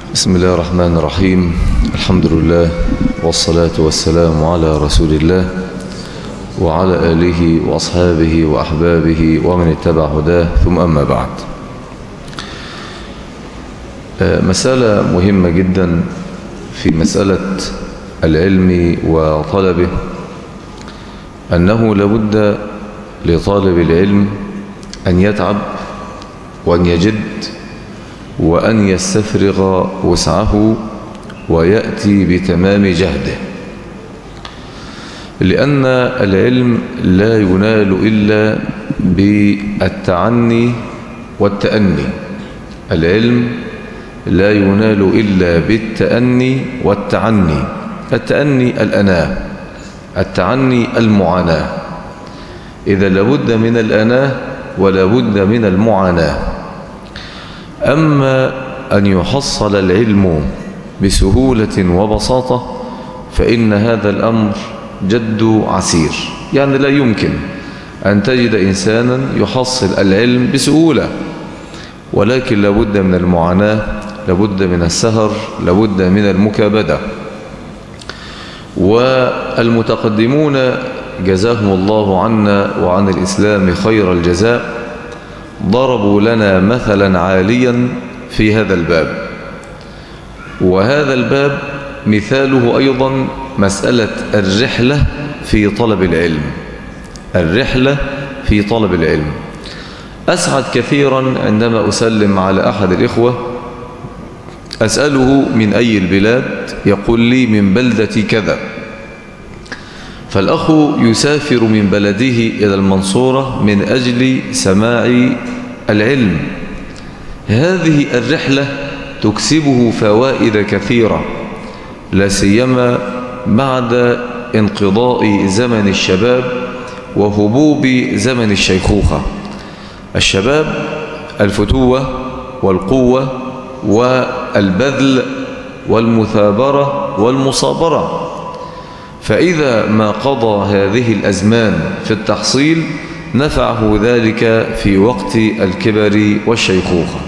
بسم الله الرحمن الرحيم. الحمد لله والصلاة والسلام على رسول الله وعلى آله وأصحابه وأحبابه ومن اتبع هداه، ثم أما بعد. مسألة مهمة جدا في مسألة العلم وطلبه، أنه لابد لطالب العلم أن يتعب وأن يجد وأن يستفرغ وسعه ويأتي بتمام جهده، لأن العلم لا ينال إلا بالتعني والتأني. العلم لا ينال إلا بالتأني والتعني. التأني الأناة، التعني المعاناة. إذا لابد من الأناة ولا بد من المعاناة. أما أن يحصل العلم بسهولة وبساطة فإن هذا الأمر جد عسير، يعني لا يمكن أن تجد إنسانا يحصل العلم بسهولة، ولكن لابد من المعاناة، لابد من السهر، لابد من المكابدة. والمتقدمون جزاهم الله عنا وعن الإسلام خير الجزاء ضربوا لنا مثلا عاليا في هذا الباب، وهذا الباب مثاله أيضا مسألة الرحلة في طلب العلم. الرحلة في طلب العلم. أسعد كثيرا عندما أسلم على أحد الإخوة أسأله من أي البلاد، يقول لي من بلدة كذا، فالأخ يسافر من بلده إلى المنصورة من أجل سماع العلم. هذه الرحلة تكسبه فوائد كثيرة، لا سيما بعد انقضاء زمن الشباب وهبوب زمن الشيخوخة. الشباب الفتوة والقوة والبذل والمثابرة والمصابرة، فإذا ما قضى هذه الأزمان في التحصيل نفعه ذلك في وقت الكبر والشيخوخة.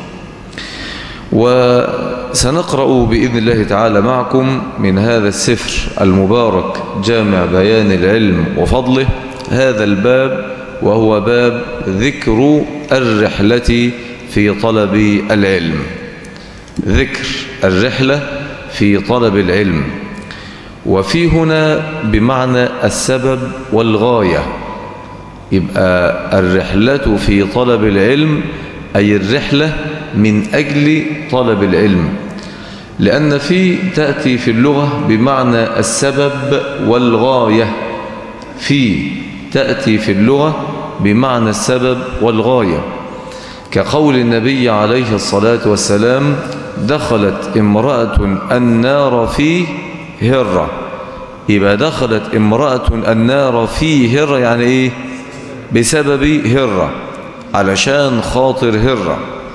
وسنقرأ بإذن الله تعالى معكم من هذا السفر المبارك جامع بيان العلم وفضله هذا الباب، وهو باب ذكر الرحلة في طلب العلم. ذكر الرحلة في طلب العلم، وفي هنا بمعنى السبب والغاية. يبقى الرحلة في طلب العلم أي الرحلة من أجل طلب العلم، لأن في تأتي في اللغة بمعنى السبب والغاية. في تأتي في اللغة بمعنى السبب والغاية، كقول النبي عليه الصلاة والسلام: دخلت امرأة النار في هرة. يبقى دخلت امرأة النار في هرة، يعني ايه؟ بسبب هرة، علشان خاطر هرة.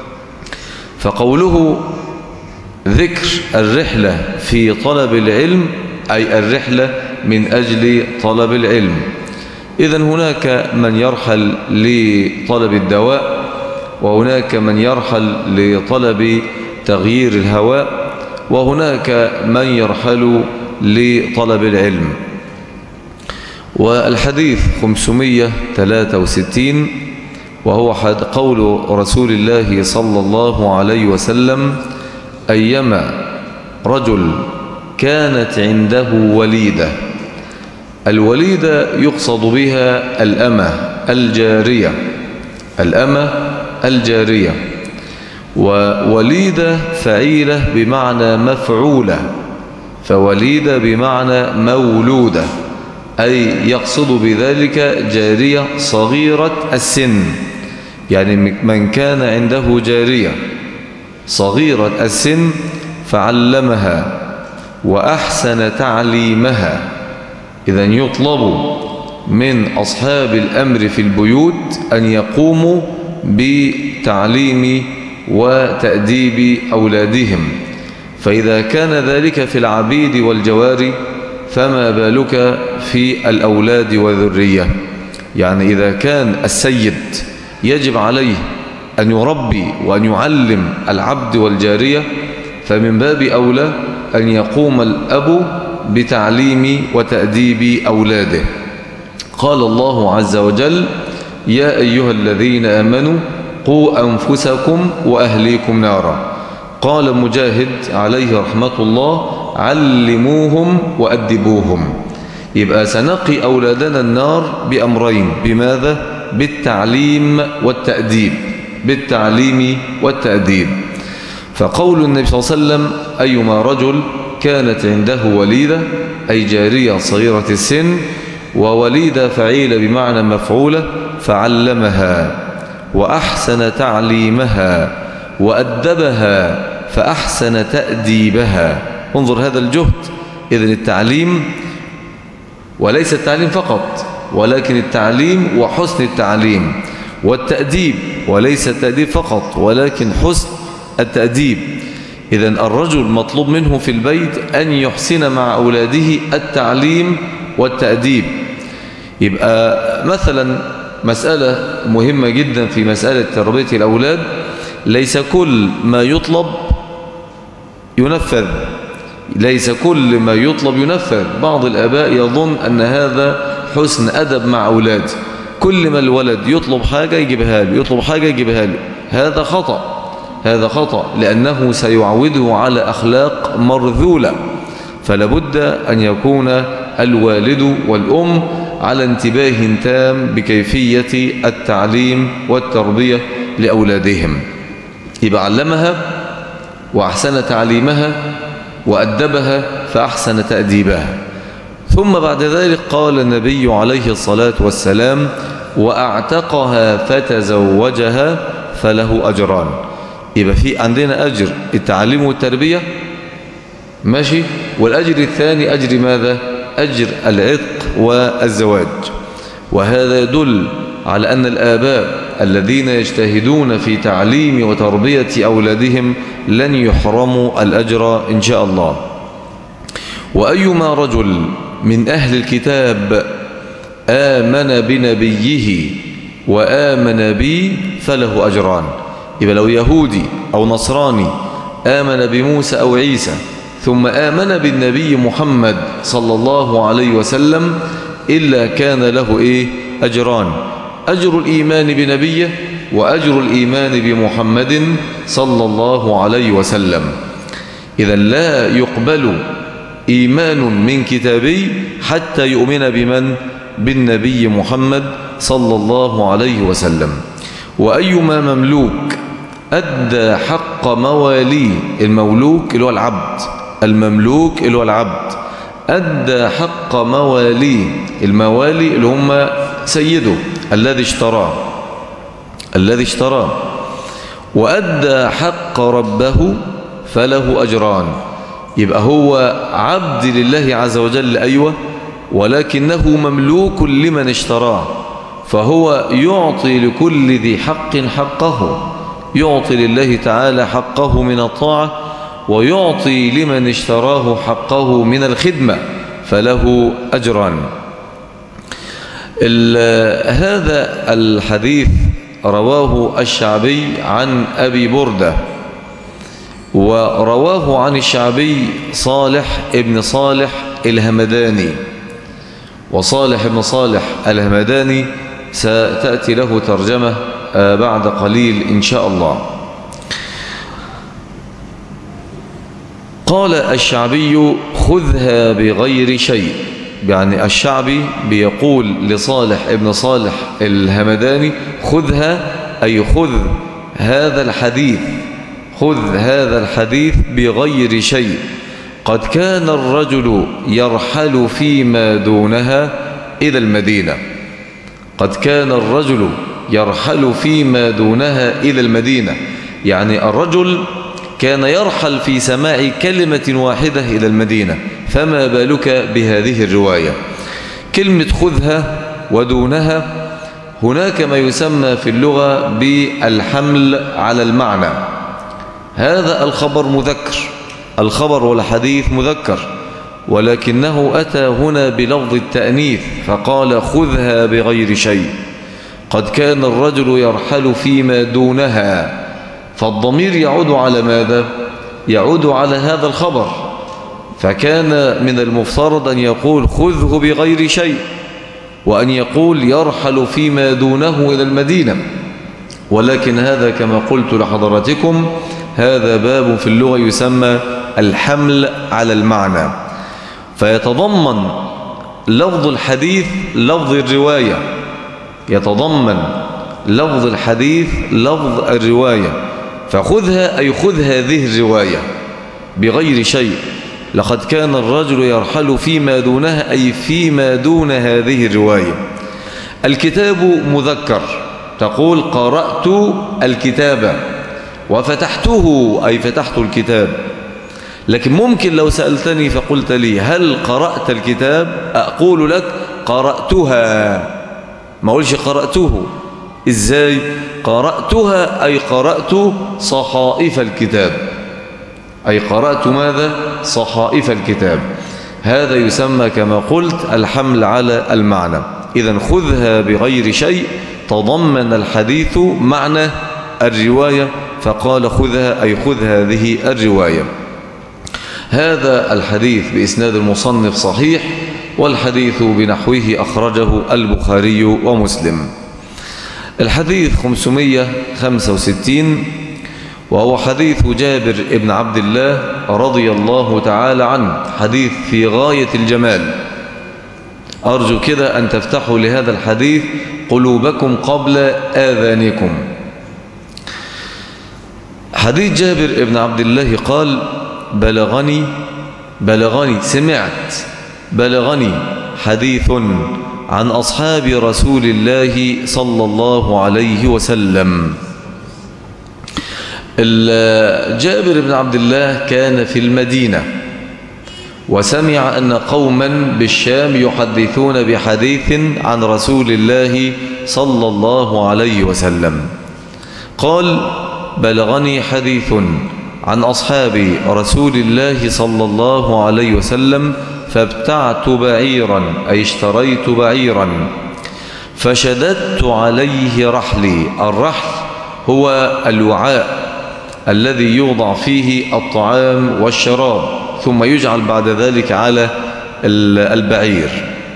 فقوله ذكر الرحلة في طلب العلم أي الرحلة من أجل طلب العلم. إذن هناك من يرحل لطلب الدواء، وهناك من يرحل لطلب تغيير الهواء، وهناك من يرحل لطلب العلم. والحديث 563 وهو قول رسول الله صلى الله عليه وسلم: أيما رجل كانت عنده وليدة. الوليدة يقصد بها الأمة الجارية، الأمة الجارية. ووليدة فعيلة بمعنى مفعولة، فوليدة بمعنى مولودة، أي يقصد بذلك جارية صغيرة السن. يعني من كان عنده جارية صغيرة السن فعلمها وأحسن تعليمها. إذن يطلب من أصحاب الأمر في البيوت أن يقوموا بتعليم وتأديب أولادهم، فإذا كان ذلك في العبيد والجواري فما بالك في الأولاد والذرية. يعني إذا كان السيد يجب عليه أن يربي وأن يعلم العبد والجارية، فمن باب أولى أن يقوم الأب بتعليم وتأديب أولاده. قال الله عز وجل: يا أيها الذين آمنوا قوا أنفسكم وأهليكم نارا. قال مجاهد عليه رحمة الله: علموهم وأدبوهم. يبقى سنقي أولادنا النار بأمرين. بماذا؟ بالتعليم والتأديب. بالتعليم والتأديب. فقول النبي صلى الله عليه وسلم: أيما رجل كانت عنده وليدة، أي جارية صغيرة السن، ووليدة فعيلة بمعنى مفعولة، فعلمها وأحسن تعليمها وأدبها فأحسن تأديبها. انظر هذا الجهد. إذن التعليم، وليس التعليم فقط، ولكن التعليم وحسن التعليم، والتأديب، وليس التأديب فقط ولكن حسن التأديب. إذن الرجل مطلوب منه في البيت أن يحسن مع أولاده التعليم والتأديب. يبقى مثلا مسألة مهمة جدا في مسألة تربية الأولاد: ليس كل ما يطلب ينفذ. ليس كل ما يطلب ينفذ. بعض الآباء يظن أن هذا حسن أدب مع أولاده، كل ما الولد يطلب حاجة يجيبها له، يطلب حاجة يجيبها له. هذا خطأ. هذا خطأ، لأنه سيعوده على أخلاق مرذولة. فلابد أن يكون الوالد والأم على انتباه تام بكيفية التعليم والتربية لأولادهم. يبقى علمها وأحسن تعليمها وأدبها فأحسن تأديبها. ثم بعد ذلك قال النبي عليه الصلاة والسلام: وأعتقها فتزوجها فله أجران. يبقى في عندنا أجر التعليم والتربية، ماشي، والأجر الثاني أجر ماذا؟ أجر العتق والزواج. وهذا يدل على أن الآباء الذين يجتهدون في تعليم وتربية أولادهم لن يحرموا الأجر إن شاء الله. وأيما رجل من أهل الكتاب آمن بنبيه وآمن بي فله أجران. يبقى لو يهودي أو نصراني آمن بموسى أو عيسى ثم آمن بالنبي محمد صلى الله عليه وسلم إلا كان له أجران: أجر الإيمان بنبيه وأجر الإيمان بمحمد صلى الله عليه وسلم. إذا لا يقبل إيمان من كتابي حتى يؤمن بمن؟ بالنبي محمد صلى الله عليه وسلم. وأيما مملوك أدى حق مواليه، المملوك اللي هو العبد، المملوك اللي هو العبد، أدى حق مواليه، الموالي اللي هم سيده الذي اشتراه، وأدى حق ربه فله أجران. يبقى هو عبد لله عز وجل، أيوة، ولكنه مملوك لمن اشتراه، فهو يعطي لكل ذي حق حقه، يعطي لله تعالى حقه من الطاعة، ويعطي لمن اشتراه حقه من الخدمة، فله أجران. هذا الحديث رواه الشعبي عن أبي بردة، ورواه عن الشعبي صالح ابن صالح الهمداني. وصالح ابن صالح الهمداني ستأتي له ترجمة بعد قليل إن شاء الله. قال الشعبي: خذها بغير شيء. يعني الشعبي بيقول لصالح ابن صالح الهمداني: خذها، أي خذ هذا الحديث، خذ هذا الحديث بغير شيء. قد كان الرجل يرحل فيما دونها إلى المدينة. قد كان الرجل يرحل فيما دونها إلى المدينة، يعني الرجل كان يرحل في سماع كلمة واحدة إلى المدينة، فما بالك بهذه الرواية؟ كلمة خذها ودونها هناك ما يسمى في اللغة بالحمل على المعنى. هذا الخبر مذكر، الخبر والحديث مذكر، ولكنه أتى هنا بلفظ التأنيث فقال: خذها بغير شيء. قد كان الرجل يرحل فيما دونها، فالضمير يعود على ماذا؟ يعود على هذا الخبر، فكان من المفترض أن يقول خذه بغير شيء، وأن يقول يرحل فيما دونه إلى المدينة. ولكن هذا كما قلت لحضراتكم هذا باب في اللغة يسمى الحمل على المعنى، فيتضمن لفظ الحديث لفظ الرواية، يتضمن لفظ الحديث لفظ الرواية، فخذها أي خذ هذه الرواية بغير شيء. لقد كان الرجل يرحل فيما دونها أي فيما دون هذه الرواية. الكتاب مذكر، تقول قرأت الكتاب، وفتحته أي فتحت الكتاب. لكن ممكن لو سألتني فقلت لي هل قرأت الكتاب، أقول لك قرأتها، ما أقولش قرأته. إزاي؟ قرأتها أي قرأت صحائف الكتاب، أي قرأت ماذا؟ صحائف الكتاب. هذا يسمى كما قلت الحمل على المعنى. إذن خذها بغير شيء تضمن الحديث معنى الرواية، فقال خذها أي خذ هذه الرواية. هذا الحديث بإسناد المصنف صحيح، والحديث بنحوه أخرجه البخاري ومسلم. الحديث 565، وهو حديث جابر بن عبد الله رضي الله تعالى عنه، حديث في غاية الجمال. أرجو كده أن تفتحوا لهذا الحديث قلوبكم قبل آذانكم. حديث جابر بن عبد الله قال بلغني سمعت بلغني حديث عن أصحاب رسول الله صلى الله عليه وسلم. جابر بن عبد الله كان في المدينة، وسمع أن قوما بالشام يحدثون بحديث عن رسول الله صلى الله عليه وسلم. قال بلغني حديث عن أصحاب رسول الله صلى الله عليه وسلم فابتعت بعيرا أي اشتريت بعيرا فشددت عليه رحلي. الرحل هو الوعاء الذي يوضع فيه الطعام والشراب ثم يجعل بعد ذلك على البعير.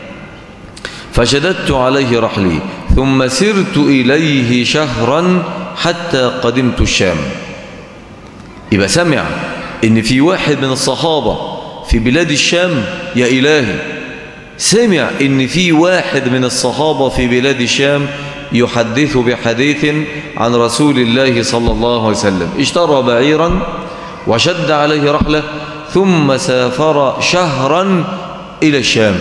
فشددت عليه رحلي ثم سرت إليه شهرا حتى قدمت الشام. يبقى سمع إن في واحد من الصحابة في بلاد الشام، يا إلهي، سمع إن في واحد من الصحابة في بلاد الشام يحدث بحديث عن رسول الله صلى الله عليه وسلم. اشترى بعيرا وشد عليه رحلة ثم سافر شهرا إلى الشام.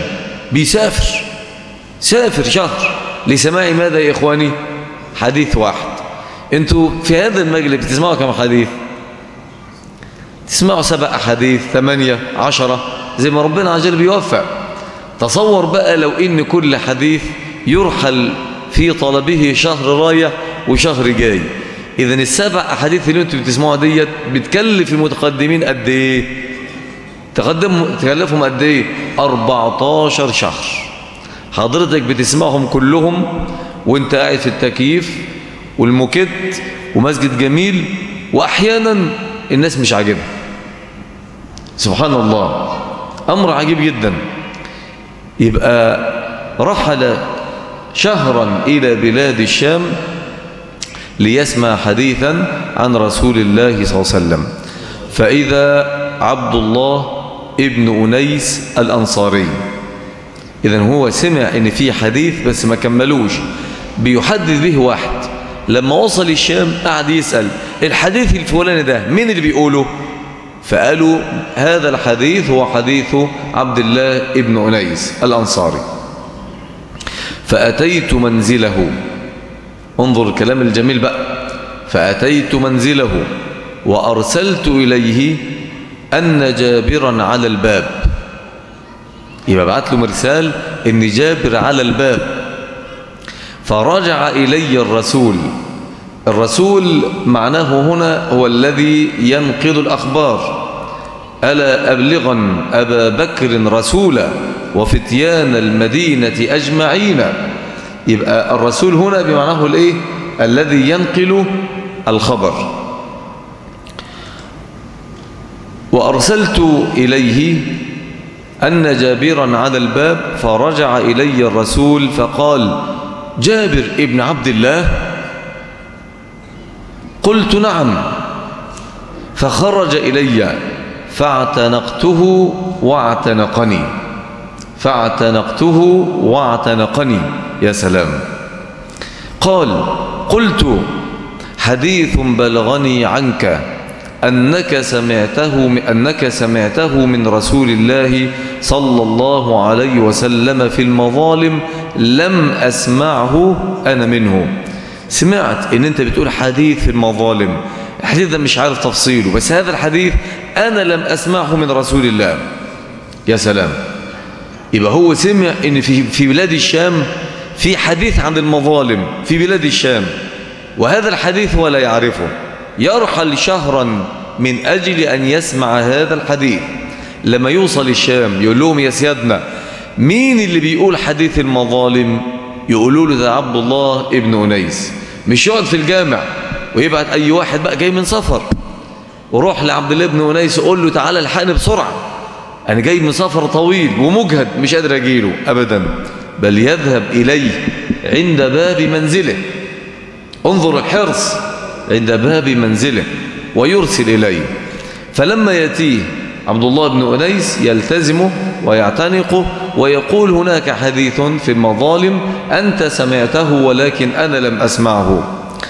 سافر شهر لسماع ماذا يا إخواني؟ حديث واحد. انتوا في هذا المجلس بتسمعوا كم حديث؟ تسمعوا 7 أحاديث 8 10 زي ما ربنا عز وجل بيوفق. تصور بقى لو إن كل حديث يرحل في طلبه شهر رايح وشهر جاي. إذن ال7 أحاديث اللي انتوا بتسمعوها ديت بتكلف المتقدمين قد إيه؟ تكلفهم قد إيه؟ 14 شهر. حضرتك بتسمعهم كلهم وانت قاعد في التكييف والموكيت ومسجد جميل، وأحيانا الناس مش عاجبها. سبحان الله، أمر عجيب جدا. يبقى رحل شهرا إلى بلاد الشام ليسمع حديثا عن رسول الله صلى الله عليه وسلم، فإذا عبد الله ابن أنيس الأنصاري. إذن هو سمع إن في حديث بس ما كملوش، بيحدث به واحد. لما وصل الشام قعد يسأل الحديث الفلاني ده مين اللي بيقوله؟ فقالوا هذا الحديث هو حديث عبد الله ابن أنيس الأنصاري. فأتيت منزله، انظر الكلام الجميل بقى. فأتيت منزله وأرسلت إليه أن جابرا على الباب. يبقى بعت له مرسال إن جابر على الباب. فرجع إلي الرسول معناه هنا هو الذي ينقل الأخبار. ألا أبلغن أبا بكر رسولا وفتيان المدينة أجمعين. يبقى الرسول هنا بمعناه الإيه؟ الذي ينقل الخبر. وأرسلت إليه أن جابرا على الباب، فرجع إلي الرسول فقال: جابر ابن عبد الله؟ قلت: نعم. فخرج إلي فاعتنقته واعتنقني، فاعتنقته واعتنقني. يا سلام. قال: قلت: حديث بلغني عنك أنك سمعته من رسول الله صلى الله عليه وسلم في المظالم، لم أسمعه أنا منه. سمعت إن أنت بتقول حديث في المظالم، الحديث ده مش عارف تفصيله، بس هذا الحديث أنا لم أسمعه من رسول الله. يا سلام. يبقى هو سمع إن في بلاد الشام في حديث عن المظالم في بلاد الشام، وهذا الحديث هو لا يعرفه، يرحل شهرا من أجل أن يسمع هذا الحديث. لما يوصل الشام يقول لهم: يا سيادنا، مين اللي بيقول حديث المظالم؟ يقولوا له: ده عبد الله ابن أنيس. مش يقعد في الجامع ويبعت أي واحد بقى جاي من سفر وروح لعبد الله ابن أنيس يقول له: تعالى الحقني بسرعة، أنا جاي من سفر طويل ومجهد مش قادر أجيله. أبدا، بل يذهب إليه عند باب منزله. انظر الحرص، عند باب منزله، ويرسل إليه. فلما يأتيه عبد الله بن أنيس يلتزمه ويعتنقه ويقول: هناك حديث في المظالم أنت سمعته ولكن أنا لم أسمعه.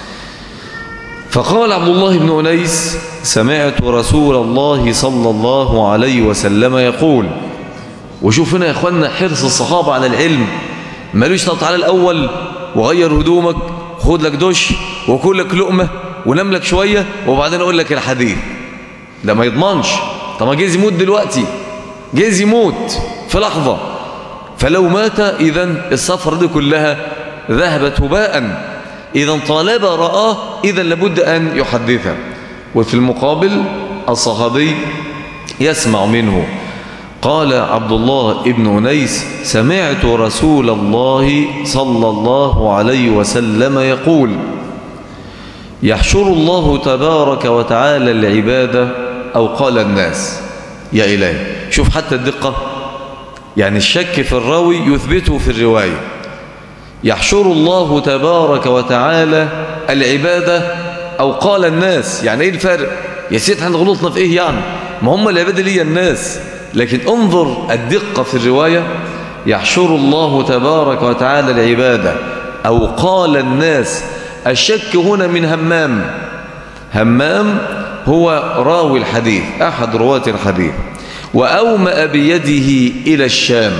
فقال عبد الله بن أنيس: سمعت رسول الله صلى الله عليه وسلم يقول. وشوف هنا يا أخوانا حرص الصحابة على العلم. مالوش: طب تعالى الأول وغير هدومك، خد لك دش وكل لك لقمة ونام لك شوية وبعدين أقول لك الحديث. ده ما يضمنش. طب ما جايز يموت دلوقتي، جايز يموت في لحظة. فلو مات إذن السفر دي كلها ذهبت هباء. إذن طالما رآه إذن لابد أن يحدثه. وفي المقابل الصحابي يسمع منه. قال عبد الله ابن أنيس: سمعت رسول الله صلى الله عليه وسلم يقول: يحشر الله تبارك وتعالى العبادة، أو قال الناس. يا إلهي، شوف حتى الدقة، يعني الشك في الراوي يثبته في الرواية. يحشر الله تبارك وتعالى العبادة، أو قال الناس. يعني إيه الفرق؟ يا سيد احنا غلطنا في إيه يعني؟ ما هم العبادة لي الناس. لكن انظر الدقة في الرواية: يحشر الله تبارك وتعالى العبادة، أو قال الناس. الشك هنا من همام. همام هو راوي الحديث، أحد رواة الحديث. وأومأ بيده إلى الشام.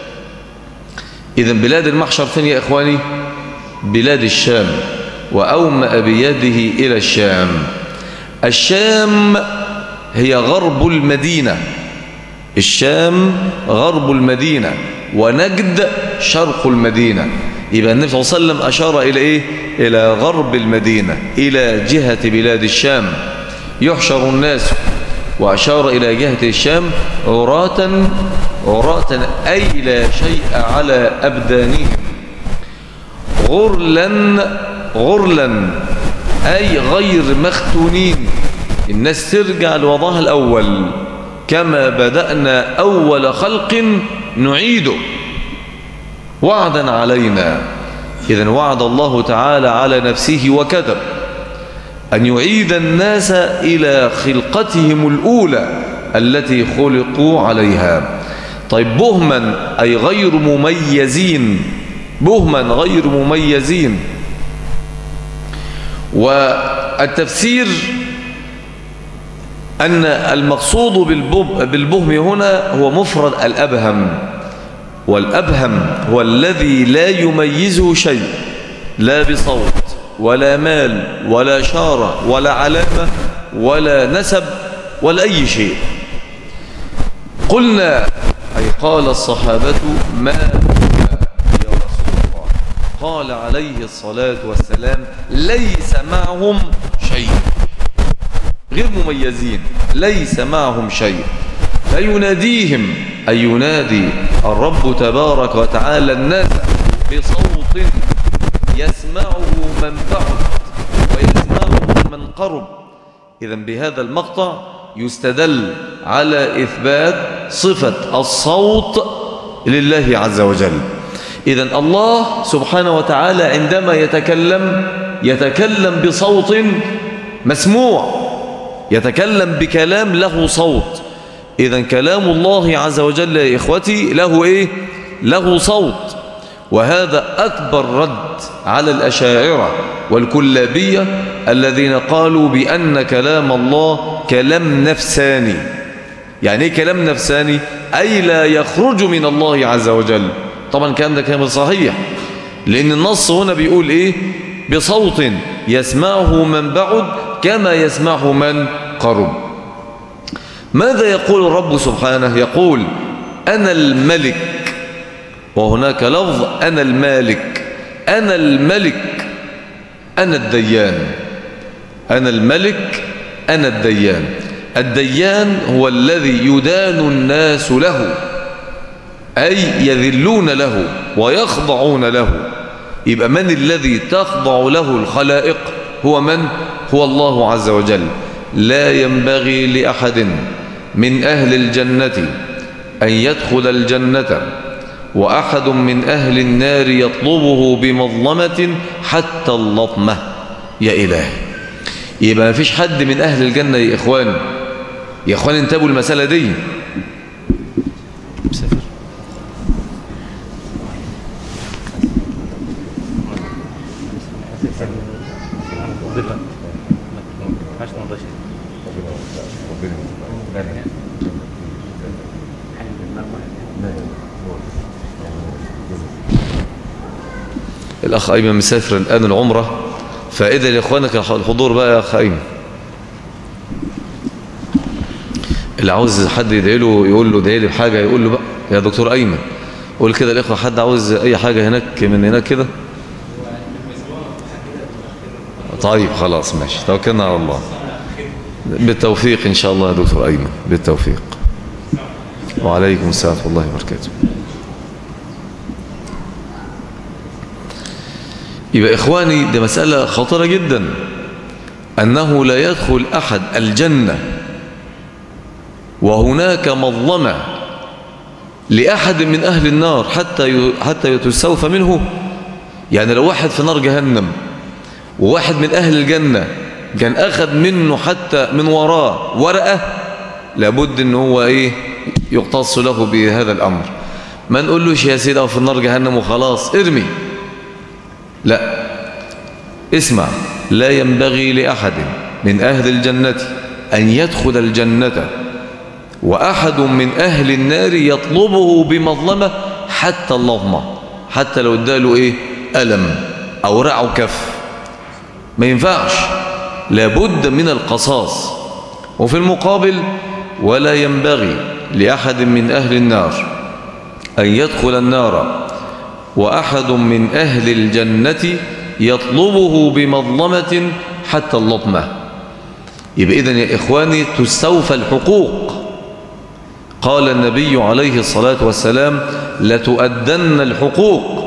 إذن بلاد المحشر فين يا إخواني؟ بلاد الشام. وأومأ بيده إلى الشام. الشام هي غرب المدينة. الشام غرب المدينة، ونجد شرق المدينة. يبقى النبي صلى الله عليه وسلم أشار إلى إيه؟ إلى غرب المدينة، إلى جهة بلاد الشام يحشر الناس. وأشار إلى جهة الشام عراة، عراة أي لا شيء على أبدانهم، غرلا، غرلا أي غير مختونين. الناس ترجع لوضعها الأول، كما بدأنا أول خلق نعيده وعدا علينا. إذن وعد الله تعالى على نفسه وكتب أن يعيد الناس إلى خلقتهم الأولى التي خلقوا عليها. طيب بهما أي غير مميزين، بهما غير مميزين. والتفسير أن المقصود بالبهم هنا هو مفرد الأبهم. والأبهم هو الذي لا يميزه شيء، لا بصوت ولا مال ولا شارة ولا علامة ولا نسب ولا أي شيء. قلنا أي قال الصحابة: ما يا رسول الله؟ قال عليه الصلاة والسلام: ليس معهم شيء، غير مميزين، ليس معهم شيء. فيناديهم أي ينادي الرب تبارك وتعالى الناس بصوت يسمعه من بعد ويسمعه من قرب. إذن بهذا المقطع يستدل على إثبات صفة الصوت لله عز وجل. إذن الله سبحانه وتعالى عندما يتكلم بصوت مسموع، يتكلم بكلام له صوت. إذن كلام الله عز وجل يا إخوتي له إيه؟ له صوت. وهذا أكبر رد على الأشاعرة والكلابية الذين قالوا بأن كلام الله كلام نفساني. يعني إيه كلام نفساني؟ أي لا يخرج من الله عز وجل. طبعا كان ده كلام صحيح، لأن النص هنا بيقول إيه؟ بصوت يسمعه من بعد كما يسمعه من قرب. ماذا يقول الرب سبحانه؟ يقول أنا الملك، وهناك لفظ أنا المالك، أنا الملك، أنا الديان. أنا الملك، أنا الديان. الديان هو الذي يدان الناس له، أي يذلون له ويخضعون له. يبقى من الذي تخضع له الخلائق؟ هو من؟ هو الله عز وجل. لا ينبغي لأحد من أهل الجنة أن يدخل الجنة وأحد من أهل النار يطلبه بمظلمة حتى اللطمة. يا إلهي، يبقى ما فيش حد من أهل الجنة يا إخوان. يا إخوان انتبهوا المسألة دي. الأخ أيمن مسافر الآن العمرة، فإذا لإخوانك الحضور بقى يا أخ أيمن. اللي عاوز حد يدعي له يقول له ادعي لي بحاجة، يقول له بقى يا دكتور أيمن قول كده الإخوة، حد عاوز أي حاجة هناك من هناك كده؟ طيب خلاص ماشي، توكلنا على الله. بالتوفيق إن شاء الله يا دكتور أيمن، بالتوفيق. وعليكم السلام ورحمة الله وبركاته. يبقى إخواني دي مسألة خطيرة جدا، أنه لا يدخل أحد الجنة وهناك مظلمة لأحد من أهل النار حتى يتستوفى منه. يعني لو واحد في نار جهنم وواحد من أهل الجنة كان أخذ منه حتى من وراه ورقة، لابد أنه هو إيه؟ يقتص له بهذا الأمر. ما نقولوش يا سيدي في النار جهنم وخلاص ارمي، لا، اسمع. لا ينبغي لأحد من أهل الجنة أن يدخل الجنة وأحد من أهل النار يطلبه بمظلمة حتى اللظمة، حتى لو اداله إيه؟ ألم أو رعه كف، ما ينفعش، لابد من القصاص. وفي المقابل ولا ينبغي لأحد من أهل النار أن يدخل النار وأحد من أهل الجنة يطلبه بمظلمة حتى اللطمة. يبقى إذن يا إخواني تستوفى الحقوق. قال النبي عليه الصلاة والسلام لتؤدن الحقوق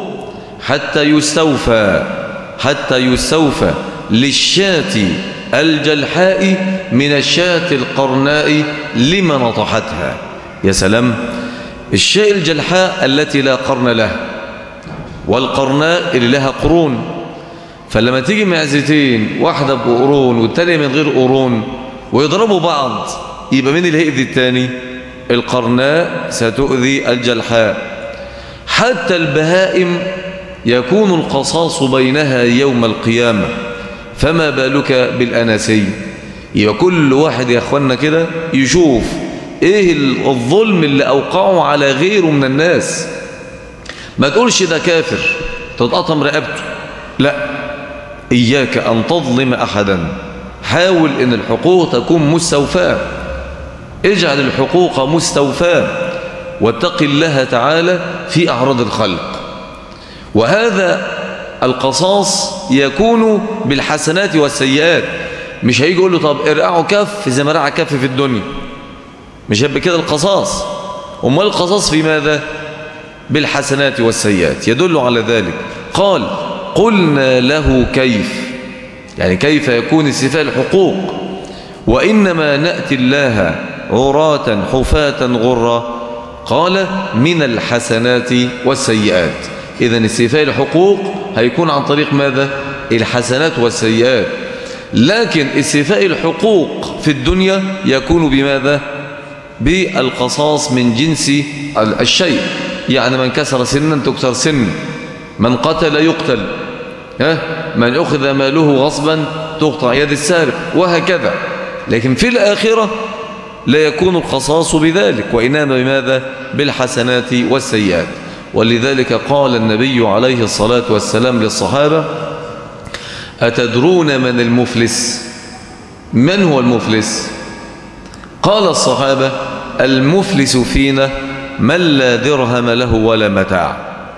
حتى يستوفى للشاة الجلحاء من الشاة القرناء لما نطحتها. يا سلام، الشاة الجلحاء التي لا قرن لها، والقرناء اللي لها قرون. فلما تيجي معزتين، واحدة بقرون والتانية من غير قرون، ويضربوا بعض، يبقى مين اللي هيأذي التاني؟ القرناء ستؤذي الجلحاء. حتى البهائم يكون القصاص بينها يوم القيامة، فما بالك بالأناسي؟ يبقى كل واحد يا أخوانا كده يشوف إيه الظلم اللي أوقعه على غيره من الناس. ما تقولش ده كافر تتقطم رقبته، لا، إياك أن تظلم أحدا. حاول إن الحقوق تكون مستوفاة، اجعل الحقوق مستوفاة، واتق الله تعالى في أعراض الخلق. وهذا القصاص يكون بالحسنات والسيئات. مش هيجي يقول له طب ارقعوا كف زي ما رقع كف في الدنيا، مش هيبقى كده القصاص. أمال القصاص في ماذا؟ بالحسنات والسيئات. يدل على ذلك قال قلنا له كيف، يعني كيف يكون استيفاء الحقوق. وإنما نأتي الله عراة حفاة غرا، قال من الحسنات والسيئات. إذن استيفاء الحقوق هيكون عن طريق ماذا؟ الحسنات والسيئات. لكن استيفاء الحقوق في الدنيا يكون بماذا؟ بالقصاص من جنس الشيء. يعني من كسر سنا تكسر سن، من قتل يقتل، من أخذ ماله غصبا تقطع يد السارق، وهكذا. لكن في الآخرة لا يكون القصاص بذلك، وإنما بماذا؟ بالحسنات والسيئات. ولذلك قال النبي عليه الصلاة والسلام للصحابة: أتدرون من المفلس؟ من هو المفلس؟ قال الصحابة: المفلس فينا من لا درهم له ولا متاع.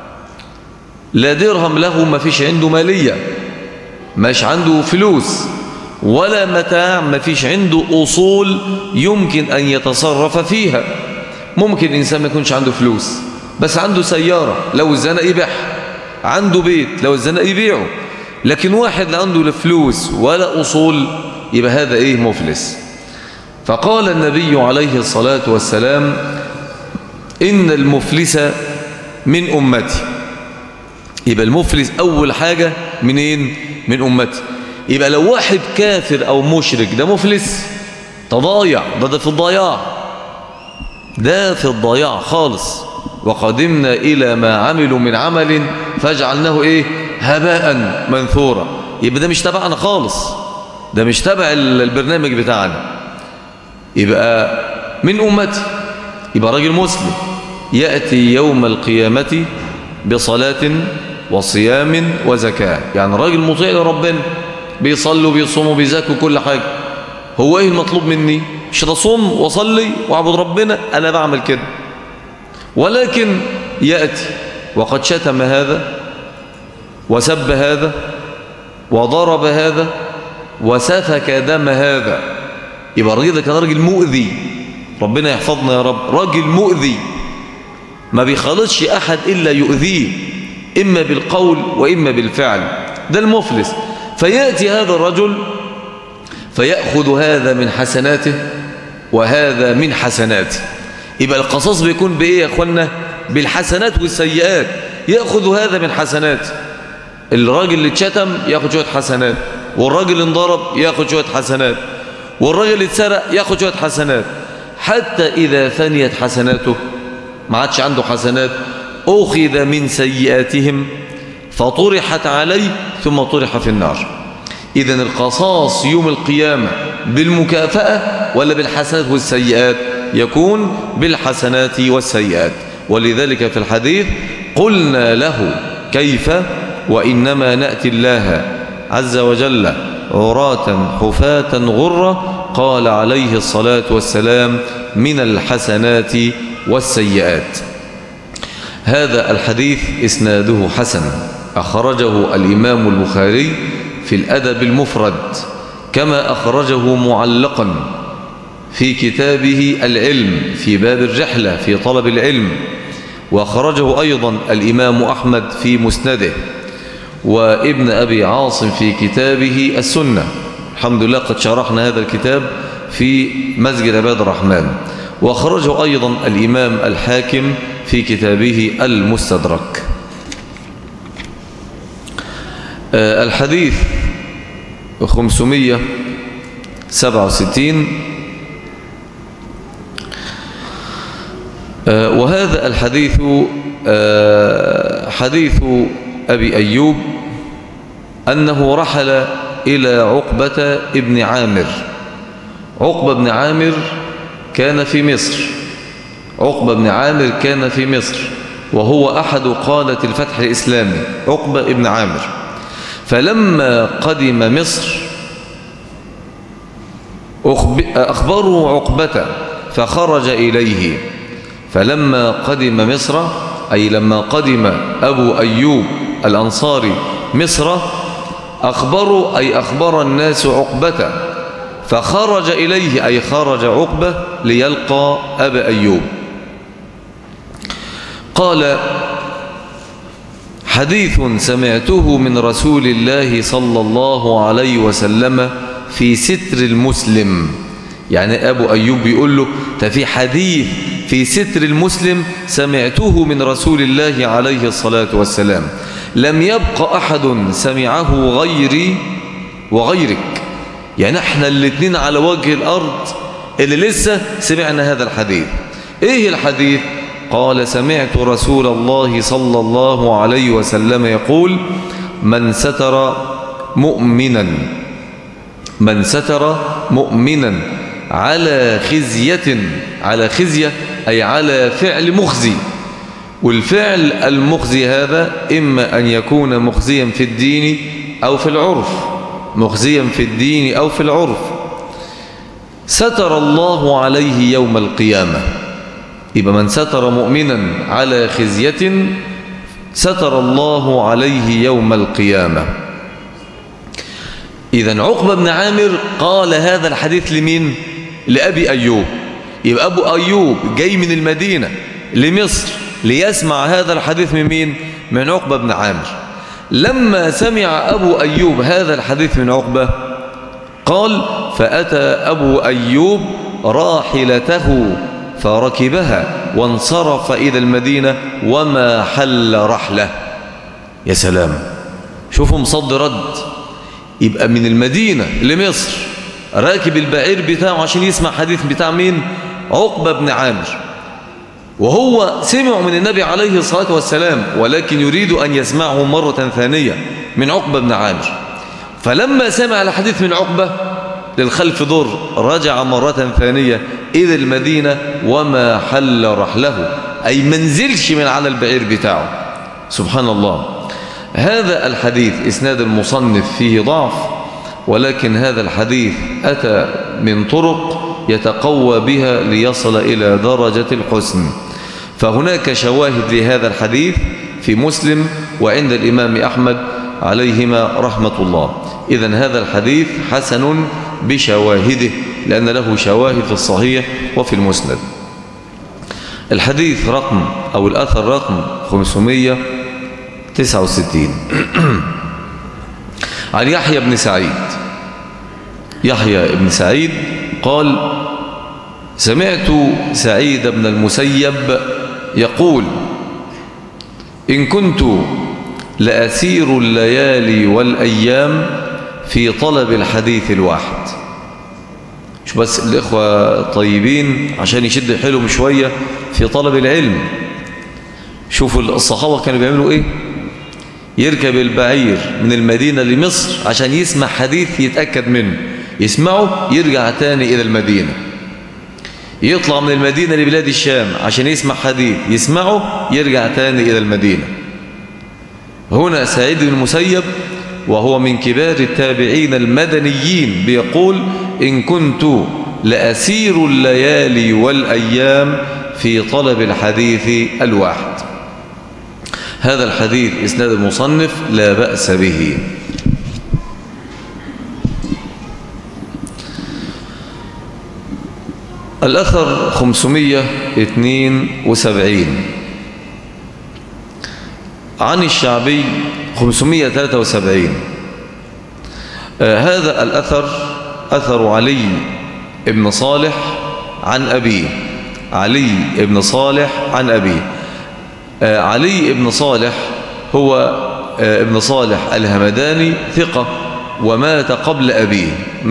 لا درهم له، ما فيش عنده مالية، مش عنده فلوس، ولا متاع، ما فيش عنده أصول يمكن أن يتصرف فيها. ممكن إنسان ما يكونش عنده فلوس بس عنده سيارة، لو الزنق يبيعها، عنده بيت لو الزنق يبيعه. لكن واحد لا عنده فلوس ولا أصول، يبقى هذا إيه؟ مفلس. فقال النبي عليه الصلاة والسلام: إن المفلس من أمتي. يبقى المفلس أول حاجة منين؟ من أمتي. يبقى لو واحد كافر أو مشرك ده مفلس، تضايع، ده في الضياع، ده في الضياع خالص. وقدمنا إلى ما عملوا من عمل فجعلناه إيه؟ هباء منثورا. يبقى ده مش تبعنا خالص، ده مش تبع البرنامج بتاعنا. يبقى من أمتي، يبقى راجل مسلم يأتي يوم القيامة بصلاة وصيام وزكاة، يعني راجل مطيع لربنا، بيصلوا بيصوموا بيزكوا كل حاجة. هو ايه المطلوب مني؟ مش اصوم واصلي واعبد ربنا، انا بعمل كده. ولكن يأتي وقد شتم هذا وسب هذا وضرب هذا وسفك دم هذا. يبقى الراجل ده كان راجل مؤذي، ربنا يحفظنا يا رب. راجل مؤذي ما بيخلصش أحد إلا يؤذيه، إما بالقول وإما بالفعل. ده المفلس. فيأتي هذا الرجل فيأخذ هذا من حسناته وهذا من حسناته. يبقى القصاص بيكون بإيه يا أخوانا؟ بالحسنات والسيئات. يأخذ هذا من حسناته، الراجل اللي اتشتم يأخذ شوية حسنات، والراجل اللي انضرب يأخذ شوية حسنات، والراجل اللي اتسرق يأخذ شوية حسنات، حتى إذا ثنيت حسناته ما عادش عنده حسنات، أخذ من سيئاتهم فطرحت عليه ثم طرح في النار. إذن القصاص يوم القيامة بالمكافأة ولا بالحسنات والسيئات؟ يكون بالحسنات والسيئات. ولذلك في الحديث: قلنا له كيف؟ وإنما نأتي الله عز وجل عراة حفاة غرة، قال عليه الصلاة والسلام: من الحسنات والسيئات. هذا الحديث إسناده حسن، أخرجه الإمام البخاري في الأدب المفرد، كما أخرجه معلقا في كتابه العلم في باب الرحلة في طلب العلم، وأخرجه أيضا الإمام أحمد في مسنده، وابن أبي عاصم في كتابه السنة. الحمد لله قد شرحنا هذا الكتاب في مسجد عباد الرحمن. وأخرجه أيضا الإمام الحاكم في كتابه المستدرك. الحديث 567. وهذا الحديث حديث أبي أيوب أنه رحل إلى عقبة ابن عامر. عقبة بن عامر كان في مصر، عقبة بن عامر كان في مصر، وهو أحد قادة الفتح الإسلامي، عقبة ابن عامر. فلما قدم مصر أخبروا عقبة فخرج إليه. فلما قدم مصر، أي لما قدم أبو أيوب الأنصاري مصر، أخبروا أي أخبر الناس عقبة، فخرج إليه أي خرج عقبة ليلقى أبا أيوب. قال: حديث سمعته من رسول الله صلى الله عليه وسلم في ستر المسلم. يعني أبو أيوب بيقول له ده في حديث في ستر المسلم سمعته من رسول الله عليه الصلاة والسلام، لم يبق أحد سمعه غيري وغيرك. يعني احنا الاثنين على وجه الأرض اللي لسه سمعنا هذا الحديث. ايه الحديث؟ قال سمعت رسول الله صلى الله عليه وسلم يقول من ستر مؤمنا على خزية أي على فعل مخزي، والفعل المخزي هذا إما أن يكون مخزيا في الدين أو في العرف، مخزيا في الدين أو في العرف، ستر الله عليه يوم القيامة. يبقى من ستر مؤمنا على خزية ستر الله عليه يوم القيامة. إذن عقبة بن عامر قال هذا الحديث لمين؟ لأبي أيوب. يبقى أبو أيوب جاي من المدينة لمصر ليسمع هذا الحديث من مين؟ من عقبة بن عامر. لما سمع أبو أيوب هذا الحديث من عقبة قال فأتى أبو أيوب راحلته فركبها وانصرف إلى المدينة وما حل رحله. يا سلام، شوفوا مصد رد. يبقى من المدينة لمصر راكب البعير بتاعه عشان يسمع حديث بتاع مين؟ عقبة بن عامر. وهو سمع من النبي عليه الصلاة والسلام ولكن يريد أن يسمعه مرة ثانية من عقبة بن عامر. فلما سمع الحديث من عقبة للخلف ضر رجع مرة ثانية إلى المدينة وما حل رحله، أي منزلش من على البعير بتاعه. سبحان الله. هذا الحديث إسناد المصنف فيه ضعف، ولكن هذا الحديث أتى من طرق يتقوى بها ليصل إلى درجة الحسن. فهناك شواهد لهذا الحديث في مسلم وعند الإمام أحمد عليهما رحمة الله. إذن هذا الحديث حسن بشواهده لأن له شواهد في الصحيح وفي المسند. الحديث رقم أو الأثر رقم 569 عن يحيى بن سعيد قال سمعت سعيد بن المسيب يقول إن كنت لأسير الليالي والأيام في طلب الحديث الواحد. شو بس الإخوة طيبين عشان يشد حيلهم شوية في طلب العلم. شوفوا الصحابة كانوا بيعملوا إيه؟ يركب البعير من المدينة لمصر عشان يسمع حديث يتأكد منه، يسمعه يرجع تاني إلى المدينة. يطلع من المدينة لبلاد الشام عشان يسمع حديث، يسمعه يرجع تاني إلى المدينة. هنا سعيد بن المسيب وهو من كبار التابعين المدنيين بيقول إن كنت لأسير الليالي والأيام في طلب الحديث الواحد. هذا الحديث إسناد المصنف لا بأس به. الأثر 572 عن الشعبي 573. هذا الأثر أثر علي بن صالح عن أبيه. علي بن صالح عن أبيه. علي بن صالح هو ابن صالح الهمداني ثقة ومات قبل أبيه،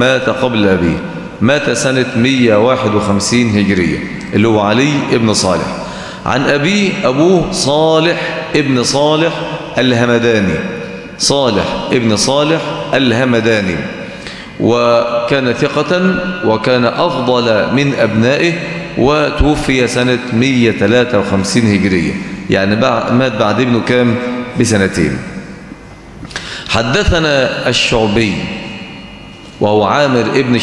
مات سنة 151 هجرية اللي هو علي بن صالح. عن أبيه أبوه صالح ابن صالح الهمداني، صالح ابن صالح الهمداني، وكان ثقة وكان أفضل من أبنائه، وتوفي سنة 153 هجرية، يعني مات بعد ابنه كام؟ بسنتين. حدثنا الشعبي وهو عامر ابن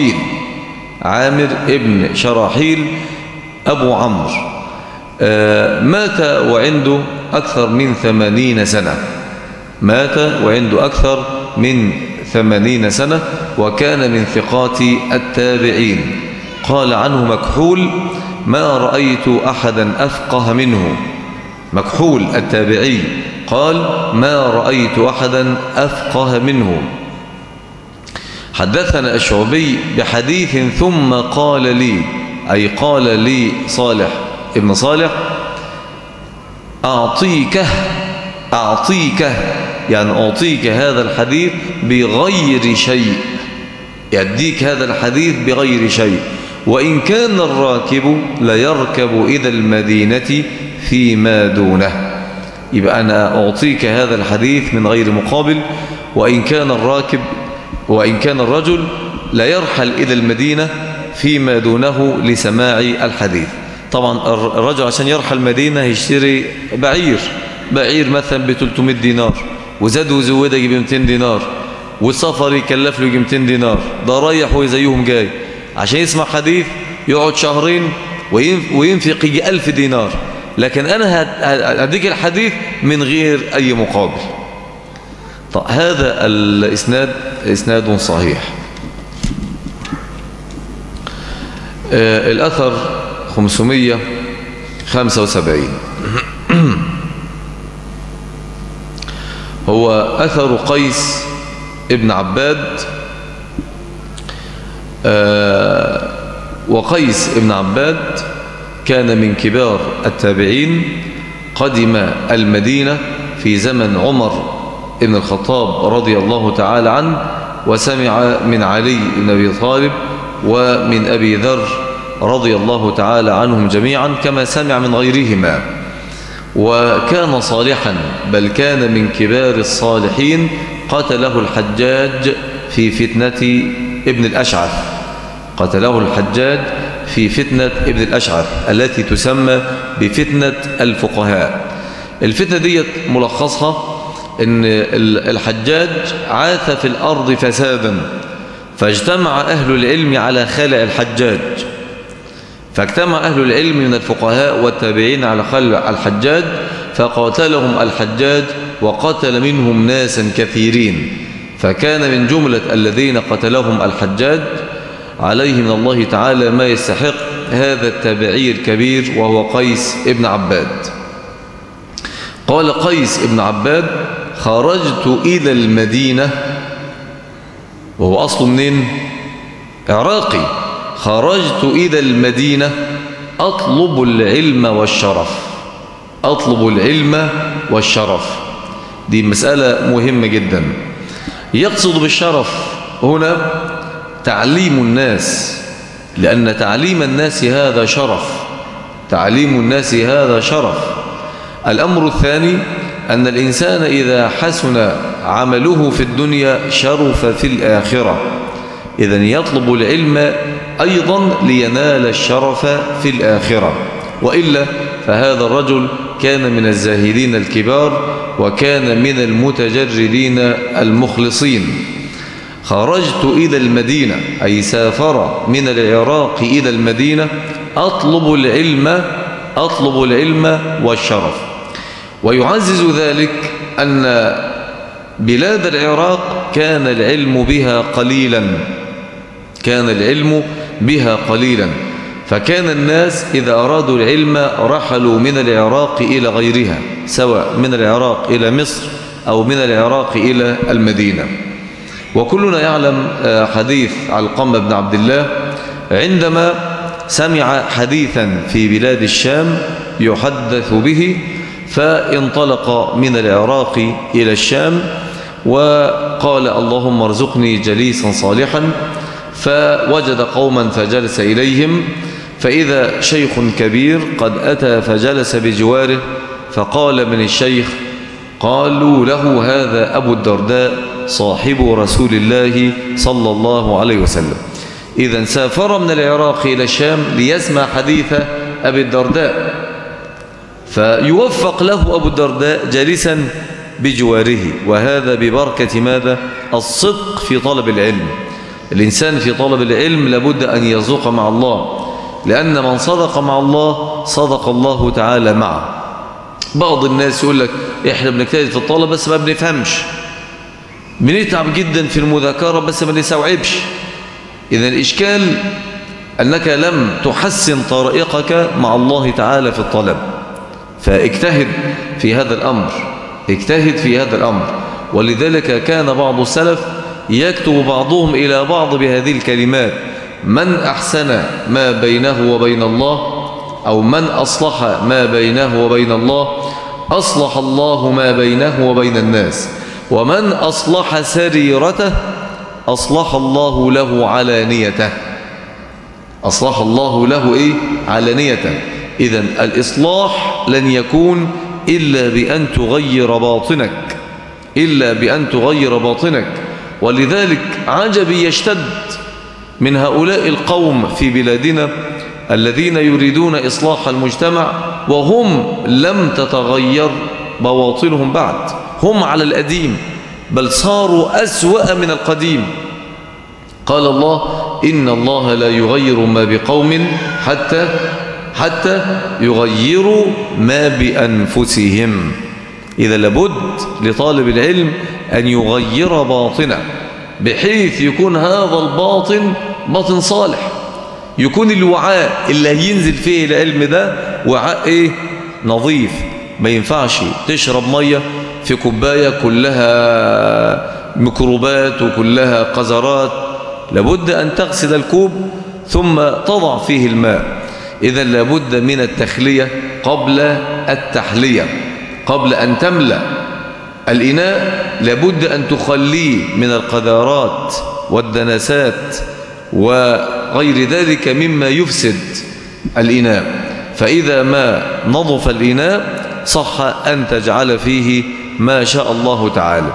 شراحيل أبو عمرو، مات وعنده أكثر من 80 سنة، وكان من ثقات التابعين. قال عنه مكحول ما رأيت أحدا أفقه منه. مكحول التابعي قال ما رأيت أحدا أفقه منه. حدثنا الشعبي بحديث ثم قال لي، أي قال لي صالح ابن صالح أعطيك يعني أعطيك هذا الحديث بغير شيء، يديك هذا الحديث بغير شيء، وإن كان الراكب ليركب إلى المدينة فيما دونه. يبقى أنا أعطيك هذا الحديث من غير مقابل، وإن كان الرجل لا يرحل إلى المدينة فيما دونه لسماع الحديث. طبعا الرجل عشان يرحل المدينة يشتري بعير مثلا ب 300 دينار، وزاد وزود يجيب 200 دينار، والسفر يكلف له يجي 200 دينار، ده رايح وزيهم جاي عشان يسمع حديث يقعد شهرين وينفق يجي 1000 دينار. لكن أنا هديك الحديث من غير أي مقابل. طيب هذا الإسناد إسناد صحيح. الأثر 575 هو أثر قيس ابن عباد. وقيس ابن عباد كان من كبار التابعين، قدم المدينة في زمن عمر ابن الخطاب رضي الله تعالى عنه، وسمع من علي بن أبي طالب ومن أبي ذر رضي الله تعالى عنهم جميعا كما سمع من غيرهما. وكان صالحا، بل كان من كبار الصالحين. قتله الحجاج في فتنة ابن الأشعث، في فتنة ابن الأشعث التي تسمى بفتنة الفقهاء. الفتنة دي ملخصها ان الحجاج عاث في الأرض فسادا، فاجتمع أهل العلم على خلع الحجاج، فاجتمع أهل العلم من الفقهاء والتابعين على خلع الحجاج، فقاتلهم الحجاج وقتل منهم ناسا كثيرين. فكان من جملة الذين قتلهم الحجاج عليه من الله تعالى ما يستحق هذا التابعي الكبير، وهو قيس ابن عباد. قال قيس ابن عباد: خرجت إلى المدينة، وهو أصله منين؟ عراقي. خرجت إلى المدينة أطلب العلم والشرف. دي مسألة مهمة جدا. يقصد بالشرف هنا تعليم الناس، لأن تعليم الناس هذا شرف. الأمر الثاني أن الإنسان إذا حسن عمله في الدنيا شرف في الآخرة. إذن يطلب العلم أيضا لينال الشرف في الآخرة، وإلا فهذا الرجل كان من الزاهدين الكبار، وكان من المتجردين المخلصين. خرجت إلى المدينة، أي سافر من العراق إلى المدينة أطلب العلم والشرف. ويعزز ذلك أن بلاد العراق كان العلم بها قليلا، فكان الناس إذا أرادوا العلم رحلوا من العراق إلى غيرها، سواء من العراق إلى مصر أو من العراق إلى المدينة. وكلنا يعلم حديث علقمة بن عبد الله عندما سمع حديثا في بلاد الشام يحدث به، فانطلق من العراق إلى الشام وقال: اللهم ارزقني جليسا صالحا. فوجد قوما فجلس إليهم، فإذا شيخ كبير قد أتى فجلس بجواره، فقال من الشيخ: قالوا له هذا أبو الدرداء صاحب رسول الله صلى الله عليه وسلم. إذن سافر من العراق إلى الشام ليسمع حديث أبي الدرداء، فيوفق له أبو الدرداء جالسا بجواره. وهذا ببركة ماذا؟ الصدق في طلب العلم. الإنسان في طلب العلم لابد أن يصدق مع الله، لأن من صدق مع الله صدق الله تعالى معه. بعض الناس يقول لك: إحنا بنجتهد في الطلب بس ما بنفهمش، بنتعب جدا في المذاكرة بس ما نستوعبش. إذن الإشكال أنك لم تحسن طريقك مع الله تعالى في الطلب، فاجتهد في هذا الأمر. ولذلك كان بعض السلف يكتب بعضهم إلى بعض بهذه الكلمات: من أحسن ما بينه وبين الله، أو من أصلح ما بينه وبين الله أصلح الله ما بينه وبين الناس، ومن أصلح سريرته أصلح الله له علانيته. أصلح الله له إيه؟ علانيته. إذن الإصلاح لن يكون إلا بأن تغير باطنك، إلا بأن تغير باطنك. ولذلك عجبي يشتد من هؤلاء القوم في بلادنا الذين يريدون إصلاح المجتمع وهم لم تتغير بواطنهم بعد، هم على القديم، بل صاروا أسوأ من القديم. قال الله: إن الله لا يغير ما بقوم حتى يغيروا ما بأنفسهم. إذا لابد لطالب العلم أن يغير باطنه بحيث يكون هذا الباطن باطن صالح، يكون الوعاء اللي هينزل فيه العلم ده وعاء إيه؟ نظيف. ما ينفعش تشرب مية في كوباية كلها ميكروبات وكلها قذرات، لابد أن تغسل الكوب ثم تضع فيه الماء. إذا لابد من التخلية قبل التحلية. قبل أن تملأ الإناء لابد أن تخليه من القذارات والدنسات وغير ذلك مما يفسد الإناء. فإذا ما نظف الإناء صح أن تجعل فيه ما شاء الله تعالى.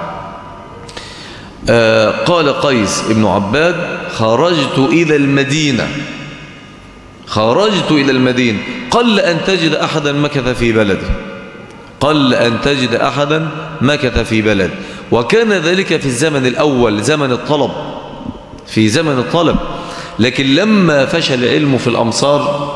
قال قيس بن عباد: خرجت إلى المدينة، خرجت إلى المدينة، قل أن تجد أحدا مكث في بلده، قل أن تجد أحدا مكث في بلد. وكان ذلك في الزمن الأول، زمن الطلب، في زمن الطلب. لكن لما فشل العلم في الأمصار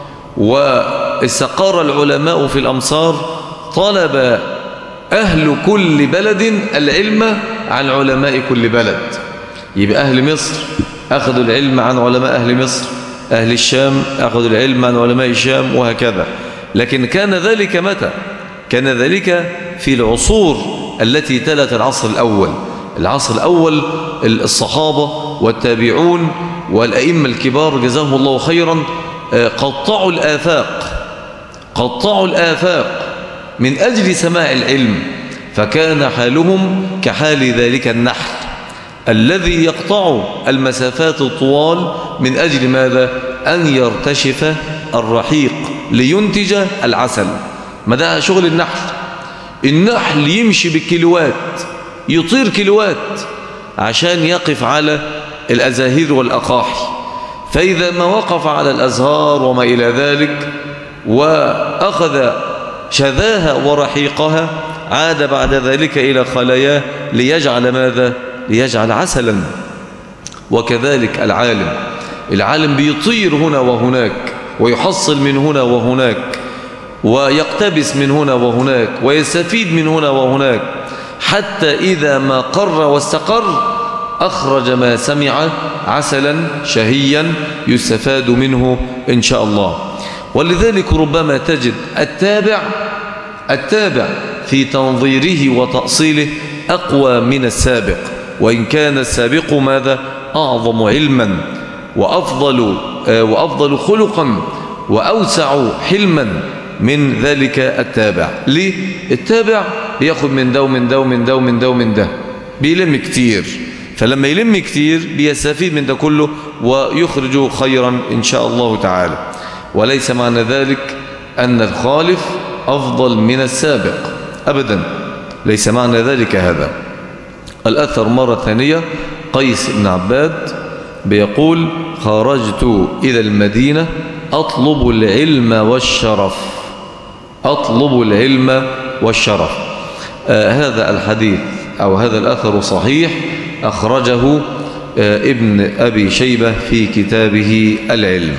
واستقر العلماء في الأمصار طلب أهل كل بلد العلم عن علماء كل بلد. يبقى أهل مصر أخذوا العلم عن علماء أهل مصر، أهل الشام أخذوا العلم عن علماء الشام، وهكذا. لكن كان ذلك متى؟ كان ذلك في العصور التي تلت العصر الأول. العصر الأول الصحابة والتابعون والأئمة الكبار جزاهم الله خيرا قطعوا الآفاق، قطعوا الآفاق من أجل سماع العلم. فكان حالهم كحال ذلك النحل الذي يقطع المسافات الطوال من أجل ماذا؟ أن يرتشف الرحيق لينتج العسل. ما ده شغل النحل. النحل يمشي بالكيلوات، يطير كيلوات عشان يقف على الأزاهير والأقاحي. فإذا ما وقف على الأزهار وما إلى ذلك وأخذ شذاها ورحيقها عاد بعد ذلك إلى خلاياه ليجعل ماذا؟ ليجعل عسلا. وكذلك العالم بيطير هنا وهناك ويحصل من هنا وهناك ويقتبس من هنا وهناك ويستفيد من هنا وهناك، حتى إذا ما قر واستقر أخرج ما سمع عسلا شهيا يستفاد منه إن شاء الله. ولذلك ربما تجد التابع في تنظيره وتأصيله أقوى من السابق، وإن كان السابق ماذا؟ أعظم علما وأفضل خلقا وأوسع حلما من ذلك التابع. ليه؟ التابع بياخد من ده ومن ده ومن ده ومن ده ومن ده، بيلم كتير، فلما يلم كتير بيستفيد من ده كله ويخرج خيرا إن شاء الله تعالى. وليس معنى ذلك أن الخالف أفضل من السابق أبدا، ليس معنى ذلك هذا. الأثر مرة ثانية قيس بن عباد بيقول: خرجت إلى المدينة أطلب العلم والشرف، أطلب العلم والشرف. هذا الحديث أو هذا الأثر صحيح، أخرجه ابن أبي شيبة في كتابه العلم.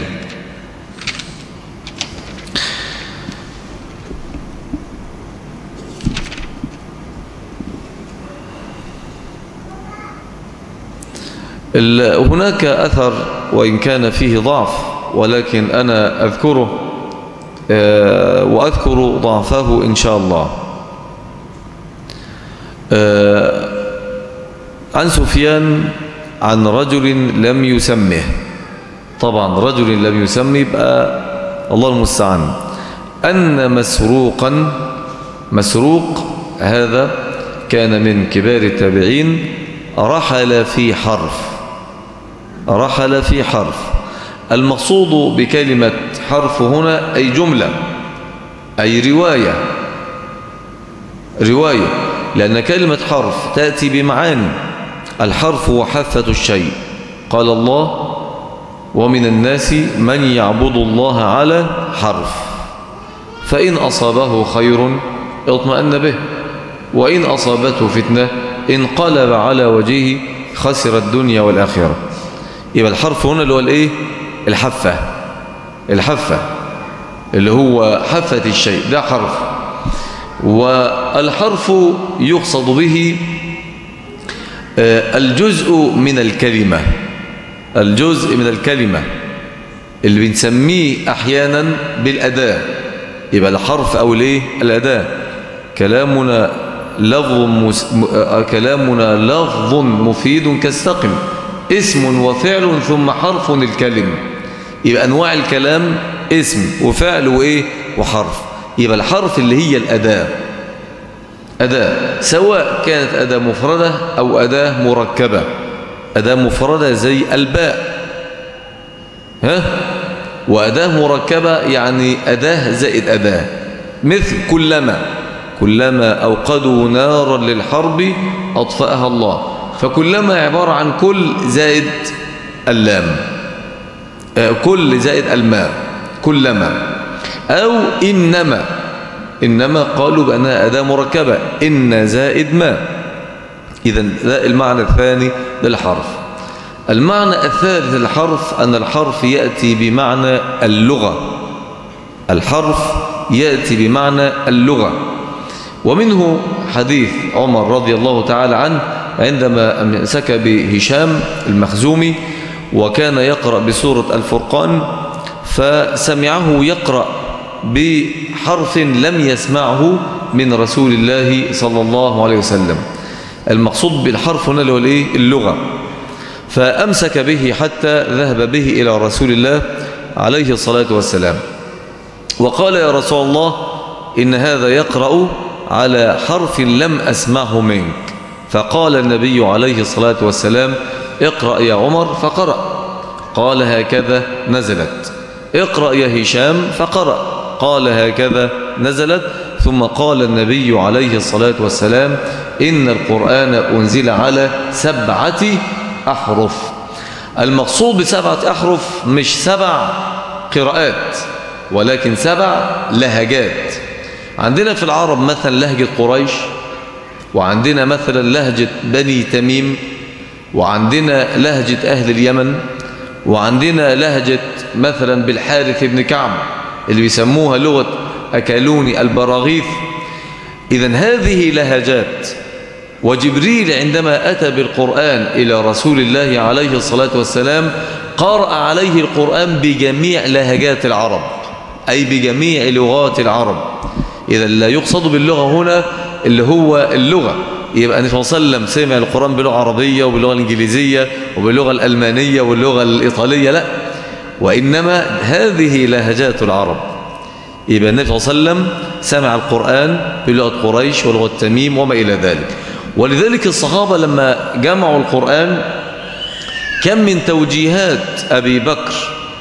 هناك أثر وإن كان فيه ضعف، ولكن أنا أذكره وأذكر ضعفه إن شاء الله. عن سفيان عن رجل لم يسمه. طبعا رجل لم يسمه يبقى الله المستعان. أن مسروق هذا كان من كبار التابعين، رحل في حرف. المقصود بكلمة حرف هنا أي جملة، أي رواية، لأن كلمة حرف تأتي بمعاني. الحرف هو حافة الشيء. قال الله: ومن الناس من يعبد الله على حرف، فإن أصابه خير اطمأن به، وإن أصابته فتنة انقلب على وجهه خسر الدنيا والآخرة. يبقى الحرف هنا اللي هو الايه؟ الحفة اللي هو حفة الشيء، ده حرف. والحرف يقصد به الجزء من الكلمة اللي بنسميه أحيانا بالأداة. يبقى الحرف أو الأداة. كلامنا لفظ مفيد كاستقم، اسم وفعل ثم حرف الكلم. يبقى أنواع الكلام اسم وفعل وحرف. يبقى الحرف اللي هي الأداة، سواء كانت أداة مفردة أو أداة مركبة. أداة مفردة زي الباء، وأداة مركبة يعني أداة زائد أداة، مثل كلما أوقدوا نارا للحرب أطفأها الله. فكلما عبارة عن كل زائد اللام، كل زائد الماء، كلما. أو إنما قالوا بأنها أداة مركبة، إن زائد ما. إذن ده المعنى الثاني للحرف. المعنى الثالث للحرف أن الحرف يأتي بمعنى اللغة. ومنه حديث عمر رضي الله تعالى عنه عندما أمسك بهشام المخزومي وكان يقرأ بسورة الفرقان، فسمعه يقرأ بحرف لم يسمعه من رسول الله صلى الله عليه وسلم. المقصود بالحرف هنا اللي هو اللغة. فأمسك به حتى ذهب به إلى رسول الله عليه الصلاة والسلام وقال: يا رسول الله، إن هذا يقرأ على حرف لم أسمعه منك. فقال النبي عليه الصلاة والسلام: اقرأ يا عمر. فقرأ. قال: هكذا نزلت. اقرأ يا هشام. فقرأ. قال: هكذا نزلت. ثم قال النبي عليه الصلاة والسلام: إن القرآن أنزل على 7 أحرف. المقصود ب7 أحرف مش 7 قراءات، ولكن 7 لهجات. عندنا في العرب مثلا لهجة قريش، وعندنا مثلا لهجة بني تميم، وعندنا لهجة أهل اليمن، وعندنا لهجة مثلا بالحارث بن كعب اللي بيسموها لغة أكالوني البراغيث. إذن هذه لهجات. وجبريل عندما أتى بالقرآن إلى رسول الله عليه الصلاة والسلام قرأ عليه القرآن بجميع لهجات العرب، أي بجميع لغات العرب. إذا لا يقصد باللغة هنا اللي هو اللغة. يبقى النبي صلى الله عليه وسلم سمع القرآن بلغة عربية وباللغة الإنجليزية وباللغة الألمانية واللغة الإيطالية، لا، وإنما هذه لهجات العرب. يبقى النبي صلى الله عليه وسلم سمع القرآن بلغة قريش ولغة تميم وما إلى ذلك. ولذلك الصحابة لما جمعوا القرآن كم من توجيهات أبي بكر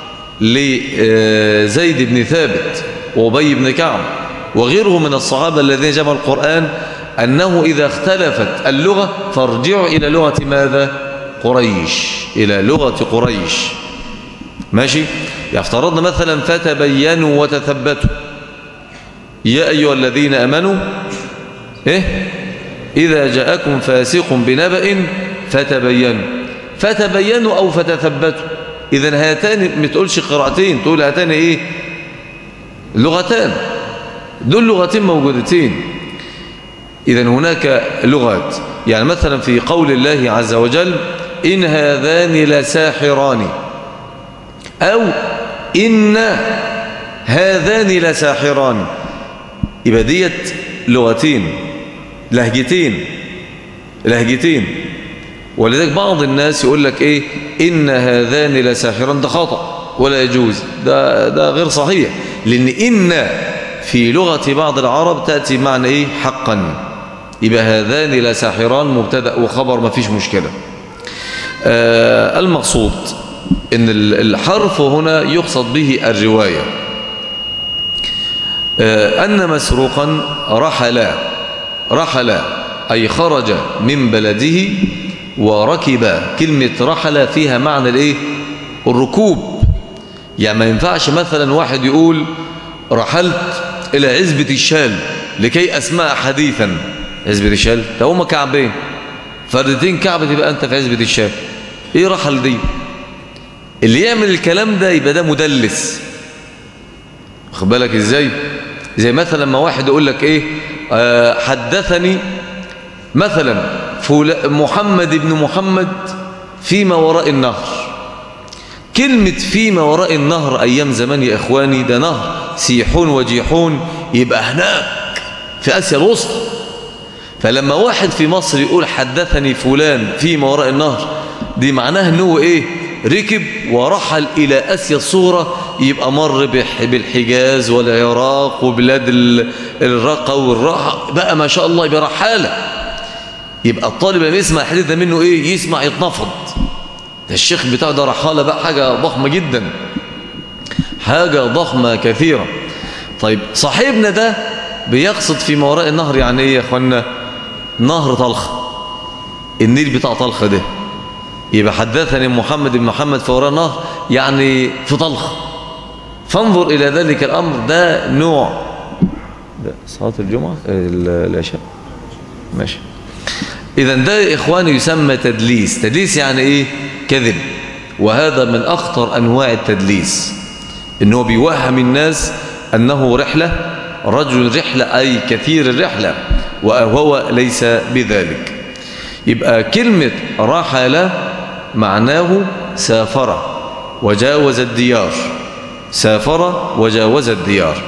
لزيد بن ثابت وأبي بن كعب وغيرهم من الصحابة الذين جمعوا القرآن أنه إذا اختلفت اللغة فارجعوا إلى لغة ماذا؟ قريش، إلى لغة قريش. ماشي؟ يفترضنا مثلا فتبينوا وتثبتوا، يا أيها الذين أمنوا إذا جاءكم فاسق بنبأ فتبينوا أو فتثبتوا. إذن هاتان ما تقولش قراءتين، تقول هاتان لغتان، دول لغتين موجودتين. إذن هناك لغات. يعني مثلا في قول الله عز وجل: إن هذان لساحران، أو إن هذان لساحران. يبقى ديت لغتين، لهجتين. ولذلك بعض الناس يقول لك إيه إن هذان لساحران، ده خطأ ولا يجوز، ده غير صحيح، لأن إن في لغة بعض العرب تأتي معنى إيه حقا، يبقى هذان لساحران مبتدأ وخبر ما فيش مشكلة. المقصود إن الحرف هنا يقصد به الرواية. أن مسروقا رحل أي خرج من بلده وركب. كلمة رحل فيها معنى الإيه؟ الركوب. يعني ما ينفعش مثلا واحد يقول رحلت إلى عزبة الشال لكي أسمع حديثا. عزبة الشال ده هما كعبين، فردتين كعبة تبقى أنت في عزبة الشال. إيه رحل دي؟ اللي يعمل الكلام ده يبقى ده مدلس. خد بالك إزاي؟ زي مثلا لما واحد يقول لك إيه حدثني مثلا محمد بن محمد فيما وراء النهر. كلمة فيما وراء النهر أيام زمان يا إخواني ده نهر سيحون وجيحون، يبقى هناك في آسيا الوسطى. فلما واحد في مصر يقول حدثني فلان فيما وراء النهر، دي معناه أنه إيه؟ ركب ورحل إلى آسيا الصغرى، يبقى مر بالحجاز والعراق وبلاد الرقة والراحة، بقى ما شاء الله يبقى رحالة. يبقى الطالب لما يسمع الحديث ده منه إيه؟ يسمع يتنفض، ده الشيخ بتاعه ده رحالة بقى، حاجة ضخمة جدا، حاجة ضخمة كثيرة. طيب صاحبنا ده بيقصد في ما وراء النهر يعني إيه يا أخوانا؟ نهر طلخة، النيل بتاع طلخة ده. يبقى حدثني محمد بن محمد في وراء النهر يعني في طلخة. فانظر إلى ذلك الأمر. ده نوع ده صلاة الجمعة العشاء ماشي. إذا ده يا إخواني يسمى تدليس. تدليس يعني إيه؟ كذب. وهذا من أخطر أنواع التدليس، إنه بيوهم الناس أنه رحلة، رجل رحلة أي كثير الرحلة، وهو ليس بذلك. يبقى كلمة رحل معناه سافر وجاوز الديار، سافر وجاوز الديار.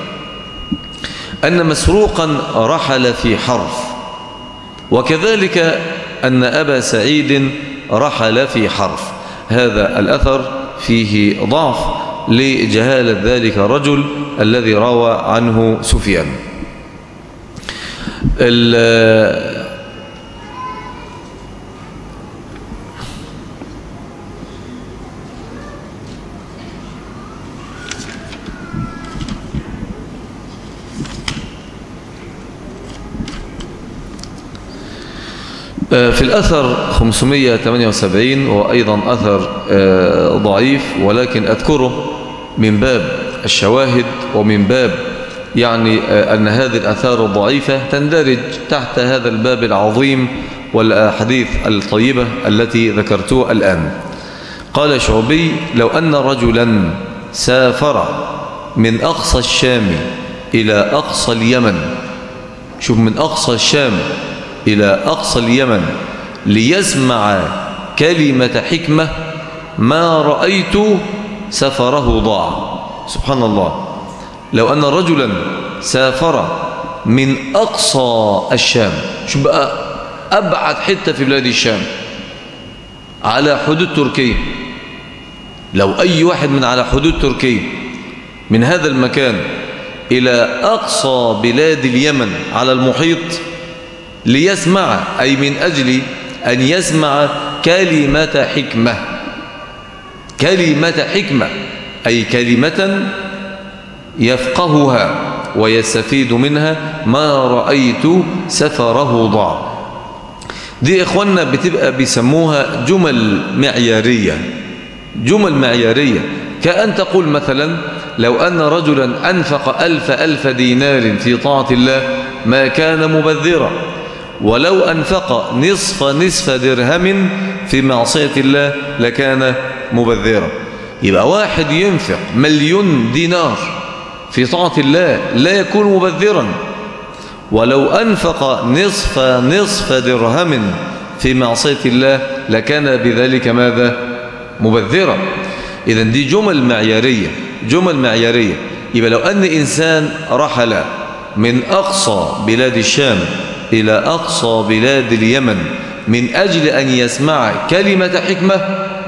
أن مسروقا رحل في حرف، وكذلك أن أبا سعيد رحل في حرف. هذا الأثر فيه ضعف لجهالة ذلك الرجل الذي روى عنه سفيان. في الأثر 578 وأيضا أثر ضعيف، ولكن أذكره من باب الشواهد ومن باب يعني أن هذه الأثار الضعيفة تندرج تحت هذا الباب العظيم والأحاديث الطيبة التي ذكرتها الآن. قال شعبي: لو أن رجلا سافر من أقصى الشام إلى أقصى اليمن، شوف، من أقصى الشام إلى أقصى اليمن ليسمع كلمة حكمة ما رأيت سفره ضاع. سبحان الله. لو أن رجلا سافر من أقصى الشام، شوف بقى أبعد حتة في بلاد الشام على حدود تركيا، لو أي واحد من على حدود تركيا من هذا المكان إلى أقصى بلاد اليمن على المحيط ليسمع، أي من أجل أن يسمع كلمة حكمة، كلمة حكمة أي كلمة يفقهها ويستفيد منها، ما رأيت سفره ضاع. دي إخواننا بتبقى بيسموها جمل معيارية، جمل معيارية. كأن تقول مثلا: لو أن رجلا أنفق 1000 دينار في طاعة الله ما كان مبذرا، ولو أنفق نصف درهم في معصية الله لكان مبذرا. يبقى واحد ينفق 1,000,000 دينار في طاعة الله لا يكون مبذرا، ولو أنفق نصف درهم في معصية الله لكان بذلك ماذا؟ مبذرا. إذن دي جمل معيارية، جمل معيارية. يبقى لو أن إنسان رحل من أقصى بلاد الشام إلى أقصى بلاد اليمن من أجل أن يسمع كلمة حكمة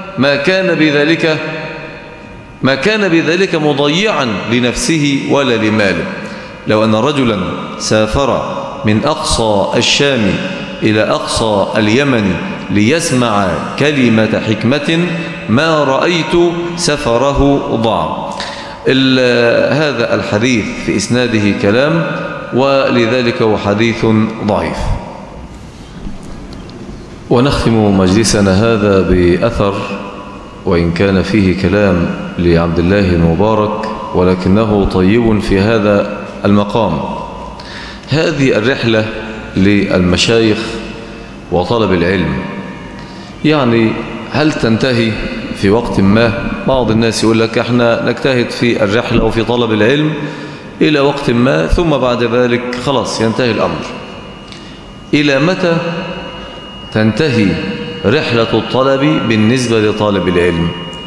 ما كان بذلك مضيعا لنفسه ولا لماله. لو أن رجلا سافر من أقصى الشام إلى أقصى اليمن ليسمع كلمة حكمة ما رأيت سفره ضاع. هذا الحديث في إسناده كلام، ولذلك هو حديث ضعيف. ونختم مجلسنا هذا بأثر وإن كان فيه كلام لعبد الله المبارك، ولكنه طيب في هذا المقام. هذه الرحلة للمشايخ وطلب العلم يعني هل تنتهي في وقت ما؟ بعض الناس يقول لك احنا نجتهد في الرحلة وفي طلب العلم إلى وقت ما، ثم بعد ذلك خلاص ينتهي الأمر. إلى متى تنتهي رحلة الطلب بالنسبة لطالب العلم؟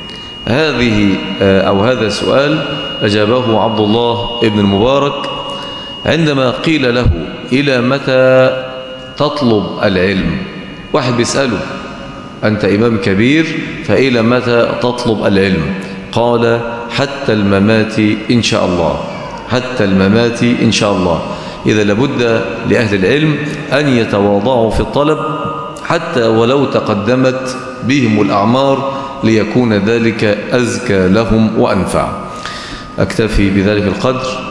هذا السؤال أجابه عبد الله ابن المبارك عندما قيل له إلى متى تطلب العلم. واحد بيسأله أنت إمام كبير فإلى متى تطلب العلم؟ قال حتى الممات إن شاء الله، حتى الممات إن شاء الله. إذا لابد لأهل العلم أن يتواضعوا في الطلب حتى ولو تقدمت بهم الأعمار ليكون ذلك أزكى لهم وأنفع. أكتفي بذلك القدر.